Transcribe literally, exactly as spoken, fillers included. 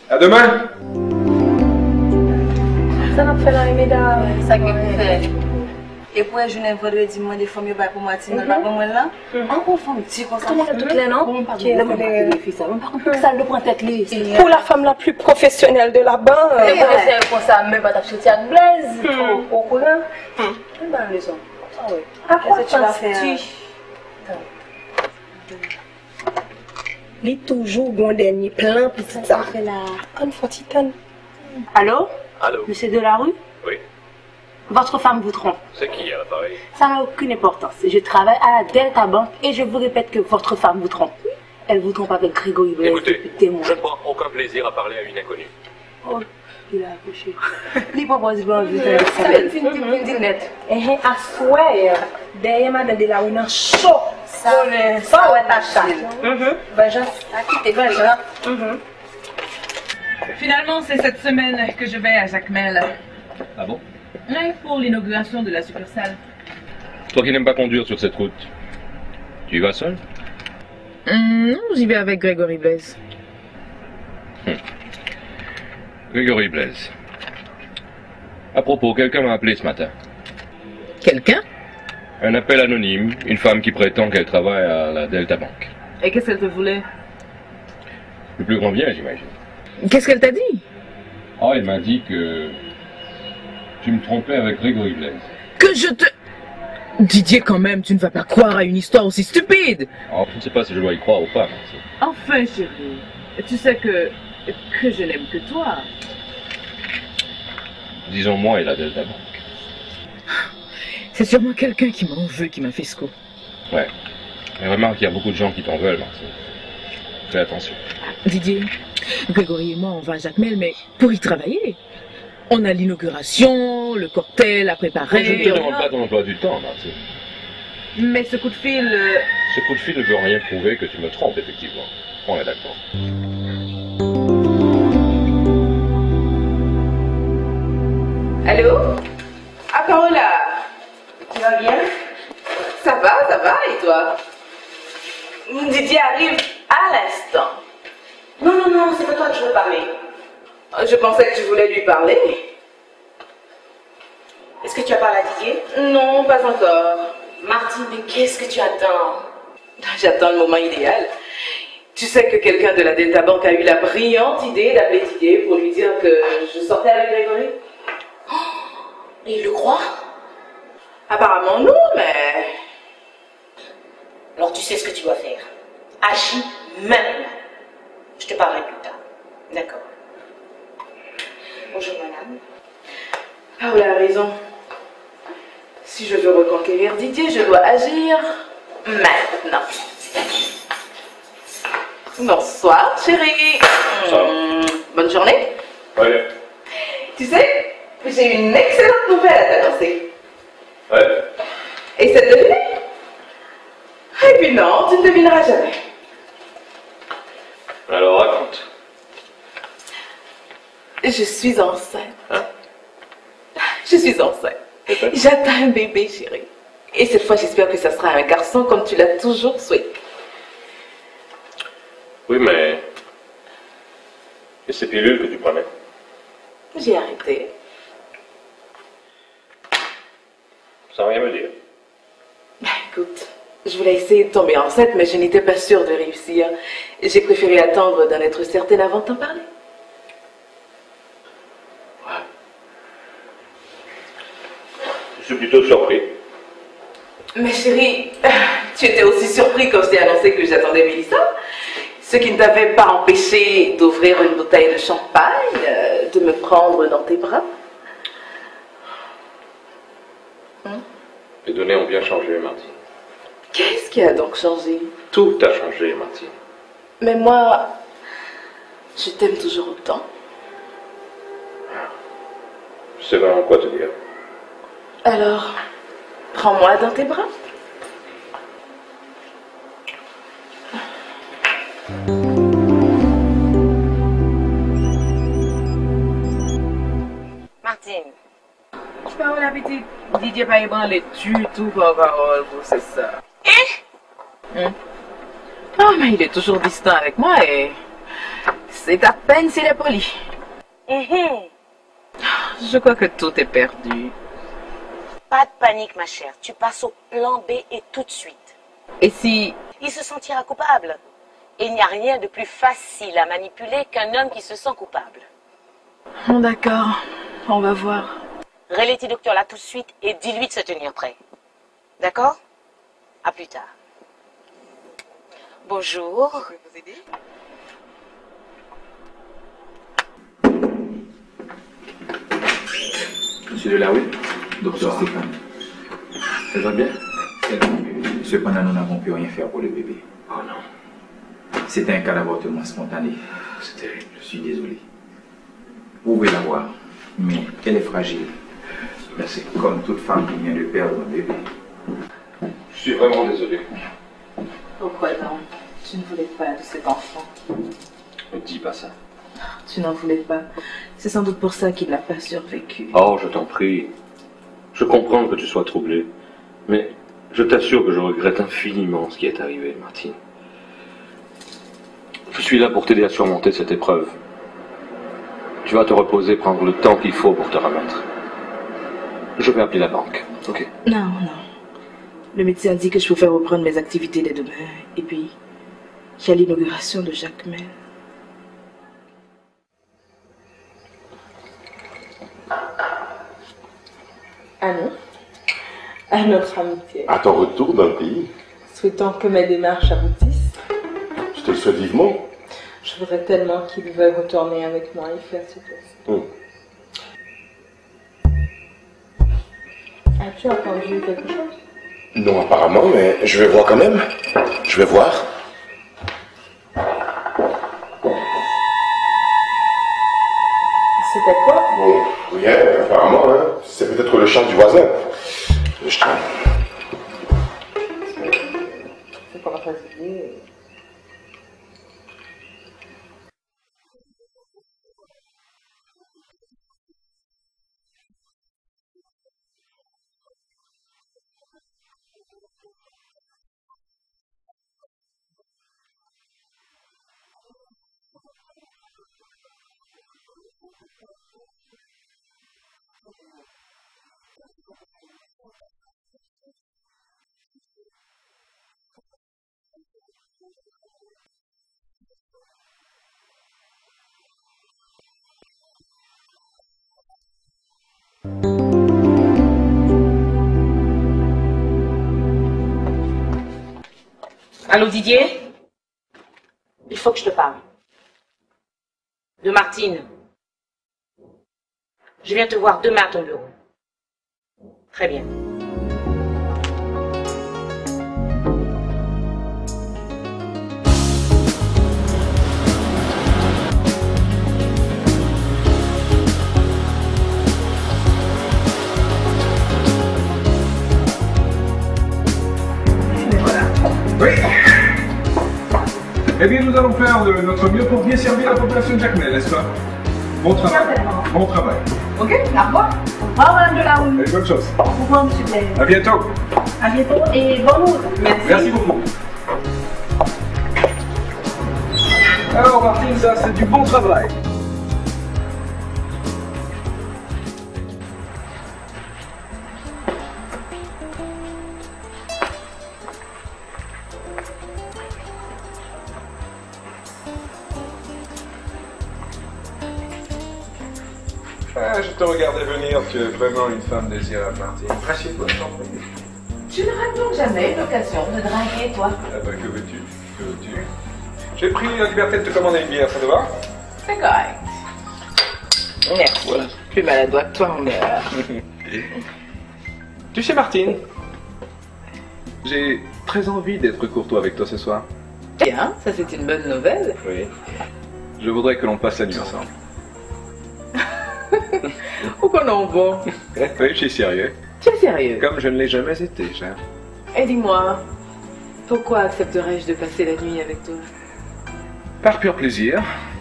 À demain. Ça n'a pas fait la mesdames. Ça qui fait. Et pour un jeune vendredi, moi des femmes pas pour moi, tu pas pour moi là. Encore femme petit comme ça. Toutes les non. Ça le prend tête lui. Pour la femme la plus professionnelle de la banque. C'est comme ça même pas t'acheter à Blaise. Au courant. Tu as raison. Ça ouais. Qu'est-ce que tu vas faire? Il est toujours bon dernier plein petit ça. Une fortune. Allô? Allô? Monsieur Delarue? Oui. Votre femme vous trompe. C'est qui à l'appareil? Ça n'a aucune importance. Je travaille à la Delta Bank et je vous répète que votre femme vous trompe. Elle vous trompe avec Grégory Blaise. Écoutez, je ne prends aucun plaisir à parler à une inconnue. Oh, il a accouché. Il propose de vous faire ça. C'est une petite net. Eh, à souhait, derrière madame Delarue, il a chaud. Ça, ça ouais, ta chatte. Benjamin, à quitter Benjamin. Finalement, c'est cette semaine que je vais à Jacmel. Ah bon? Oui, pour l'inauguration de la succursale. Toi qui n'aimes pas conduire sur cette route, tu y vas seul? Hum, non, j'y vais avec Grégory Blaise. Hum. Grégory Blaise. À propos, quelqu'un m'a appelé ce matin. Quelqu'un? Un appel anonyme, une femme qui prétend qu'elle travaille à la Delta Bank. Et qu'est-ce qu'elle te voulait? Le plus grand bien, j'imagine. Qu'est-ce qu'elle t'a dit? Oh, elle m'a dit que tu me trompais avec Grégory Blaise. Que je te... Didier, quand même, tu ne vas pas croire à une histoire aussi stupide. Oh, je ne sais pas si je dois y croire ou pas. Merci. Enfin, chérie, tu sais que... que je n'aime que toi. Disons moi et la Delta Bank. C'est sûrement quelqu'un qui m'en veut, qui m'a fait ce coup. Ouais. Mais remarque, il y a beaucoup de gens qui t'en veulent, Martine. Fais attention. Didier, Grégory et moi, on va à Jacmel, mais pour y travailler. On a l'inauguration, le cocktail à préparer. Je ne te demande pas ton emploi du temps, Martine. Mais ce coup de fil... Euh... Ce coup de fil ne veut rien prouver que tu me trompes, effectivement. On est d'accord. Allô? Ah, Carola! Tu vas bien? Ça va, ça va, et toi? Didier arrive à l'instant. Non, non, non, c'est pas toi que je veux parler. Je pensais que tu voulais lui parler. Est-ce que tu as parlé à Didier? Non, pas encore. Martine, mais qu'est-ce que tu attends? J'attends le moment idéal. Tu sais que quelqu'un de la Delta Bank a eu la brillante idée d'appeler Didier pour lui dire que je sortais avec Grégory. Oh, il le croit? Apparemment non, mais... Alors tu sais ce que tu dois faire. Agis maintenant. Je te parlerai plus tard. D'accord. Bonjour madame. Paola a raison. Si je veux reconquérir Didier, je dois agir maintenant. Bonsoir chérie. Mmh, bonne journée. Ouais. Tu sais, j'ai une excellente nouvelle à t'annoncer. Ouais. Et c'est deviné? Et puis non, tu ne devineras jamais. Alors raconte. Je suis enceinte. Hein? Je suis enceinte. J'attends un bébé, chérie. Et cette fois, j'espère que ça sera un garçon comme tu l'as toujours souhaité. Oui, mais... Et ces pilules que tu prenais? J'ai arrêté. Sans rien me dire. Ben, écoute, je voulais essayer de tomber enceinte, mais je n'étais pas sûre de réussir. J'ai préféré attendre d'en être certaine avant de t'en parler. Ouais. Je suis plutôt surpris. Mais chérie, tu étais aussi surpris quand je t'ai annoncé que j'attendais Mélissa. Ce qui ne t'avait pas empêché d'ouvrir une bouteille de champagne, de me prendre dans tes bras. Hum? Les données ont bien changé, Martine. Qu'est-ce qui a donc changé? Tout a changé, Martine. Mais moi, je t'aime toujours autant. Je sais vraiment quoi te dire. Alors, prends-moi dans tes bras. Martine. Je peux avoir l'appétit. Didier pas ébranlé du tout par parole pour c'est ça. Hein? Hum? Oh, mais il est toujours distant avec moi et C'est à peine s'il est poli. Mhm. Je crois que tout est perdu. Pas de panique, ma chère. Tu passes au plan B et tout de suite. Et si... Il se sentira coupable. Et il n'y a rien de plus facile à manipuler qu'un homme qui se sent coupable. Bon, d'accord. On va voir. Relais docteur là tout de suite et dis-lui de se tenir prêt. D'accord? À plus tard. Bonjour. Je peux vous aider? Monsieur Delahoué, docteur Stéphane. Ça va bien? Cependant, nous n'avons pu rien faire pour le bébé. Oh non. C'était un cas d'avortement spontané. C'est terrible. Je suis désolé. Vous pouvez la voir, mais elle est fragile. Merci. Comme toute femme qui vient de perdre un bébé. Je suis vraiment désolé. Pourquoi non? Tu ne voulais pas de cet enfant. Ne dis pas ça. Tu n'en voulais pas. C'est sans doute pour ça qu'il n'a pas survécu. Oh, je t'en prie. Je comprends que tu sois troublé. Mais je t'assure que je regrette infiniment ce qui est arrivé, Martine. Je suis là pour t'aider à surmonter cette épreuve. Tu vas te reposer, prendre le temps qu'il faut pour te remettre. Je vais appeler la banque, ok? Non, non. Le médecin a dit que je pouvais reprendre mes activités dès demain. Et puis, il y a l'inauguration de Jacques Mel. Ah non. À notre amitié. À ton retour dans le pays, Souhaitons que mes démarches aboutissent. je te le souhaite vivement. Je voudrais tellement qu'il veuille retourner avec moi et faire ce test. Hum. As-tu entendu quelque chose? Non, apparemment, mais je vais voir quand même. Je vais voir. C'était quoi? Bon, rien, apparemment, hein. C'est peut-être le chant du voisin. Je traîne. C'est qu'on va fatiguer. Allô Didier? Il faut que je te parle. De Martine. Je viens te voir demain à ton bureau. Très bien. Oui. Eh bien, nous allons faire de notre mieux pour bien servir la population de Jacques Mel, n'est-ce pas? Bon travail. Certainement. Bon travail. Ok, au revoir. Au revoir, Madame Delahoué. Et bonne chose. Au revoir, Monsieur Blaise. À bientôt. À bientôt et bonne route. Merci. Merci beaucoup. Alors, Martine, ça, c'est du bon travail. Ah, je te regardais venir, tu es vraiment une femme désirable, Martine. Assieds-toi, je t'en prie. Tu ne rates donc jamais l'occasion de draguer, toi. Ah bah, que veux-tu? Que veux-tu? J'ai pris la liberté de te commander une bière, ça te va? C'est correct. Merci. Voilà. Plus maladroit que toi, on meurt. Tu sais, Martine, j'ai très envie d'être courtois avec toi ce soir. Bien, ça c'est une bonne nouvelle. Oui. Je voudrais que l'on passe la nuit ensemble. Pourquoi non, bon? Oui, je suis sérieux. Tu es sérieux? Comme je ne l'ai jamais été, cher. Et dis-moi, pourquoi accepterais-je de passer la nuit avec toi? Par pur plaisir,